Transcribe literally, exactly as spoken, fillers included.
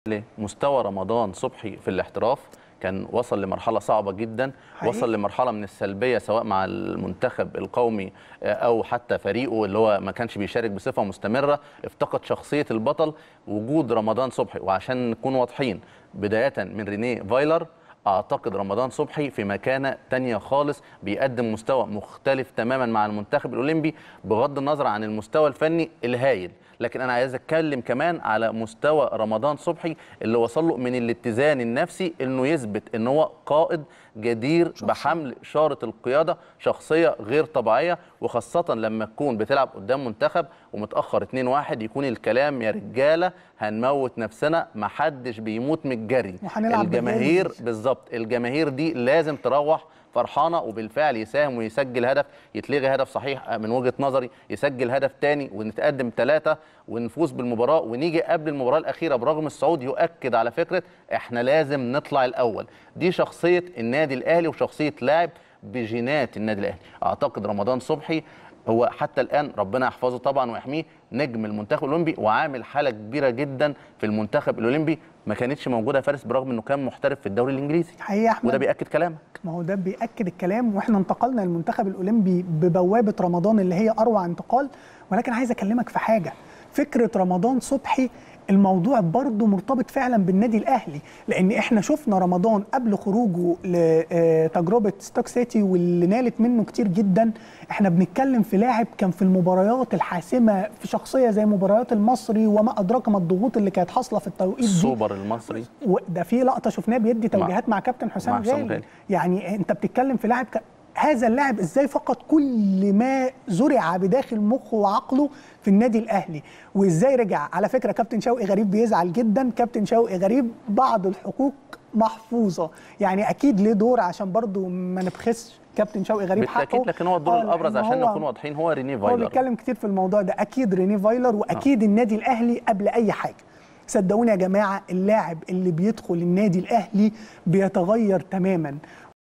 مستوى رمضان صبحي في الاحتراف كان وصل لمرحلة صعبة جدا، حقيقي. وصل لمرحلة من السلبية سواء مع المنتخب القومي أو حتى فريقه اللي هو ما كانش بيشارك بصفة مستمرة، افتقد شخصية البطل. وجود رمضان صبحي، وعشان نكون واضحين، بداية من رينيه فايلر، أعتقد رمضان صبحي في مكانة تانية خالص، بيقدم مستوى مختلف تماما مع المنتخب الأولمبي بغض النظر عن المستوى الفني الهائل. لكن أنا عايز أتكلم كمان على مستوى رمضان صبحي اللي وصل له من الاتزان النفسي، إنه يثبت إن هو قائد جدير بحمل شارة القيادة، شخصية غير طبيعية. وخاصة لما تكون بتلعب قدام منتخب ومتأخر اتنين واحد، يكون الكلام يا رجالة هنموت نفسنا، محدش بيموت من الجري. الجماهير بالظبط، الجماهير دي لازم تروح فرحانه، وبالفعل يساهم ويسجل هدف، يتلغي هدف صحيح من وجهه نظري، يسجل هدف تاني ونتقدم ثلاثه ونفوز بالمباراه، ونيجي قبل المباراه الاخيره برغم الصعود يؤكد على فكره احنا لازم نطلع الاول. دي شخصيه النادي الاهلي وشخصيه لاعب بجينات النادي الاهلي. اعتقد رمضان صبحي هو حتى الآن ربنا يحفظه طبعا ويحميه نجم المنتخب الأولمبي، وعامل حالة كبيرة جدا في المنتخب الأولمبي ما كانتش موجودة يا فارس برغم أنه كان محترف في الدوري الإنجليزي. حقيقي يا أحمد، وده بيأكد كلامك. ما هو ده بيأكد الكلام. وإحنا انتقلنا للمنتخب الأولمبي ببوابة رمضان اللي هي أروع انتقال. ولكن عايز أكلمك في حاجة، فكرة رمضان صبحي الموضوع برضه مرتبط فعلا بالنادي الاهلي، لان احنا شفنا رمضان قبل خروجه لتجربه ستوك سيتي واللي نالت منه كتير جدا. احنا بنتكلم في لاعب كان في المباريات الحاسمه، في شخصيه زي مباريات المصري وما ادراك ما الضغوط اللي كانت حاصله في التوقيت دي. السوبر المصري، وده في لقطه شفناه بيدي توجيهات مع, مع كابتن حسام غالي. يعني انت بتتكلم في لاعب ك... هذا اللاعب ازاي فقد كل ما زرع بداخل مخه وعقله في النادي الاهلي، وازاي رجع. على فكره كابتن شوقي غريب بيزعل جدا، كابتن شوقي غريب بعض الحقوق محفوظه، يعني اكيد ليه دور عشان برضو ما نبخسش كابتن شوقي غريب حقه بالتاكيد. لكن هو الدور الابرز عشان نكون واضحين هو رينيه فايلر. هو بيتكلم كتير في الموضوع ده، اكيد رينيه فايلر واكيد آه. النادي الاهلي قبل اي حاجه. صدقوني يا جماعه، اللاعب اللي بيدخل النادي الاهلي بيتغير تماما.